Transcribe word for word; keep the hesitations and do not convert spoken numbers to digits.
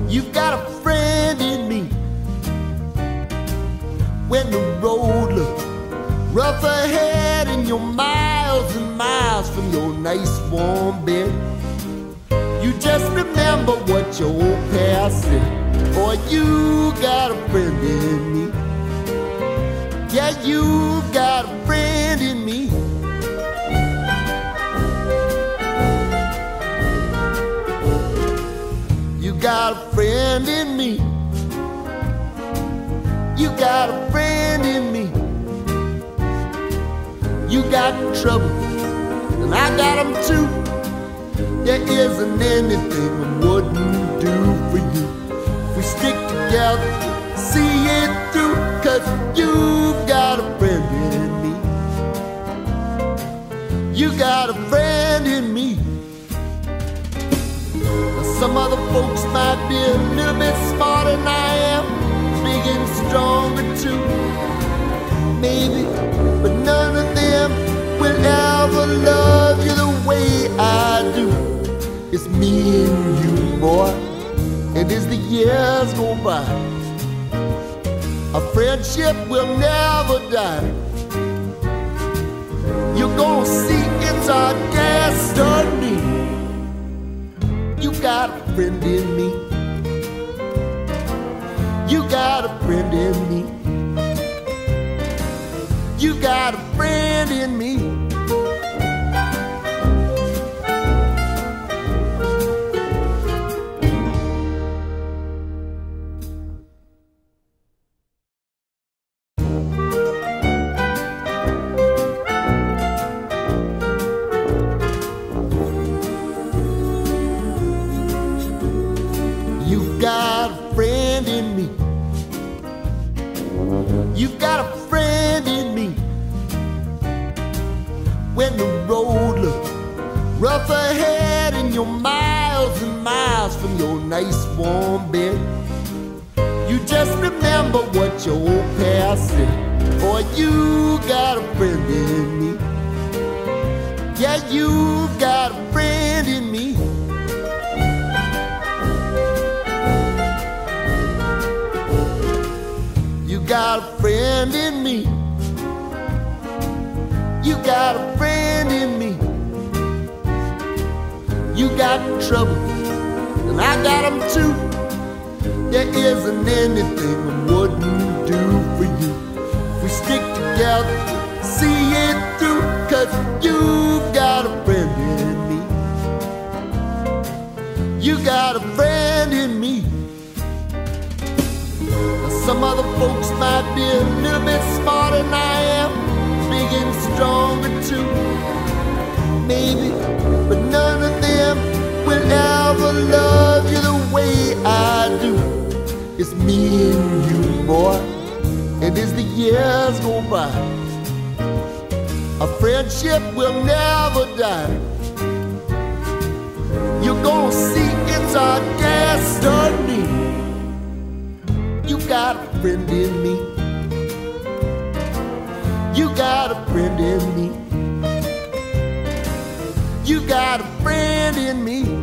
You've got a friend in me. When the road looks rough ahead and you're miles and miles from your nice warm bed, you just remember what your old past said. Boy, you got a friend in me. Yeah, you got a friend in me. You got a friend in me. You got a friend in me. You got trouble, and I got them too. There isn't anything I wouldn't do for you. If we stick together, see it through, 'cause you've got a friend in me. You got a friend in me. Now some other folks might be a little bit smarter than I am, big and stronger too, maybe, but none of them will ever love you the way I do. It's me and you, boy, and as the years go by, our friendship will never die. You're gonna see it's our destiny. You got a friend in me. You got a friend in me. You got a friend in me. You've got a friend in me. You've got a friend in me. When the road looks rough ahead and you're miles and miles from your nice warm bed, you just remember what your old past said. Boy, you got a friend in me. Yeah, you've got a friend in me. You got a friend in me. You got a friend in me. You got trouble, and I got them too. There isn't anything I wouldn't do for you. If we stick together, see it through, 'cause you've got a friend in me. You got a friend in me. Some other folks might be a little bit smarter than I am, big and stronger too, maybe, but none of them will ever love you the way I do. It's me and you, boy, and as the years go by, our friendship will never die. You're gonna see it's our destiny. You got a friend in me. You got a friend in me. You got a friend in me.